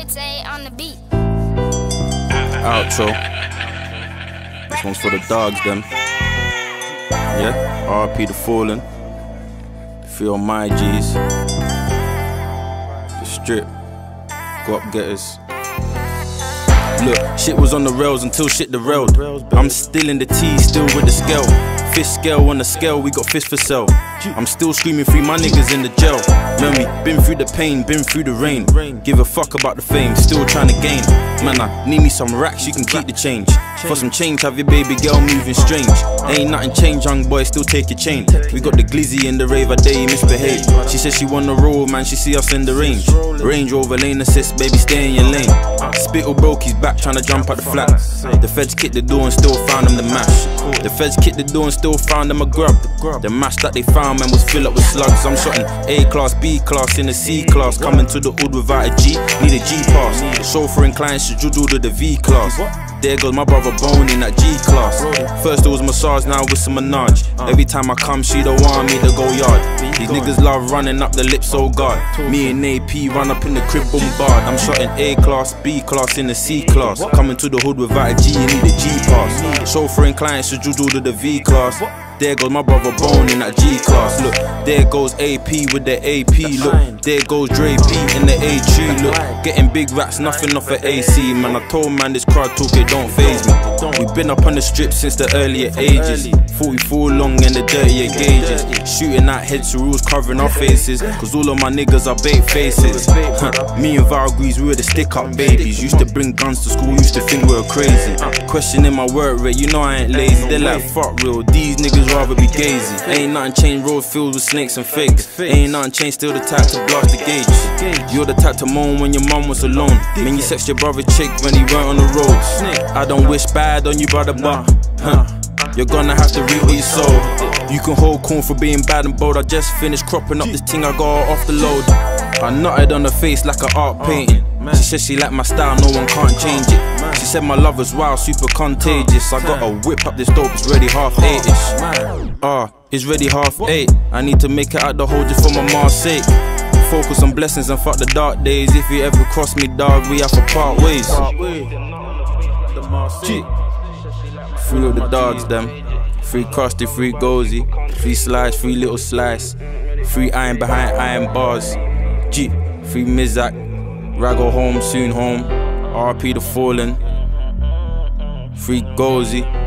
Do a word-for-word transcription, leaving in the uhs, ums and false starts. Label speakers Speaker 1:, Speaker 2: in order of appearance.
Speaker 1: Forte on the beat.
Speaker 2: Outro. This one's for the dogs, them. Yeah, R I P the fallen. Feel my G's. The strip. Go up getters. Look, shit was on the rails until shit derailed. I'm still in the T, still with the scale. Fist scale on the scale, we got fist for sale. I'm still screaming free my niggas in the jail. Know me, been through the pain, been through the rain. Give a fuck about the fame, still trying to gain. Man, I need me some racks, you can keep the change. For some change, have your baby girl moving strange. Ain't nothing changed, young boy, still take your chain. We got the glizzy in the rave, a day misbehave. She said she wanna roll, man, she see us in the range. Range Rover lane assist, baby, stay in your lane. Spittle broke his back, trying to jump out the flat. The feds kicked the door and still found him the mash. The feds kicked the door and still found him a grub. The mash that they found, man, was filled up with slugs. I'm shotting A class, B class, in the C class. Coming to the hood without a G, need a G pass. Chauffeuring clients should judge to the V class. There goes my brother Bone in that G class. First it was massage, now with some menage. Every time I come, she don't want me to go yard. These niggas love running up the lips, oh God. Me and A P run up in the crib, bombard. I'm shotting A class, B class, in the C class. Coming to the hood without a G, you need a G pass. Chauffeuring clients should judge to the V class. There goes my brother Bone in that G class. Look, there goes A P with the A P. Look, there goes Dre P in the A two. Look, getting big racks, nothing off of A C. Man, I told man this crowd talk, it don't faze me. We been up on the strip since the earlier ages. forty-four long and the dirtier gauges. Shooting at heads to rules, covering our faces. Cause all of my niggas are bait faces. Me and Val Grease, we were the stick up babies. Used to bring guns to school, used to think we were crazy. Questioning my work rate, you know I ain't lazy. They're like, fuck real, these niggas rather be gazy. Ain't nothing changed, road filled with snakes and fakes. Ain't nothing changed, still the type to blast the gauge. You're the type to moan when your mum was alone. Man, you sexed your brother chick when he weren't on the roads. I don't wish bad on you, brother, but huh, you're gonna have to reap what you sow. You can hold corn for being bad and bold. I just finished cropping up this thing, I got off the load. I nutted on her face like an art painting. She said she liked my style, no one can't change it. She said my love was wild, super contagious. I gotta whip up this dope, it's ready half eight-ish. Ah, uh, it's ready half eight. I need to make it out the hole just for my mom's sake. Focus on blessings and fuck the dark days. If you ever cross me, dog, we have to part ways. G. Free all the dogs, them. Free Krusty, free Gozy. Free Slice, free Little Slice. Free iron behind iron bars. G. Free Mizak. Rago home, soon home. R I P the fallen. Free Gozy.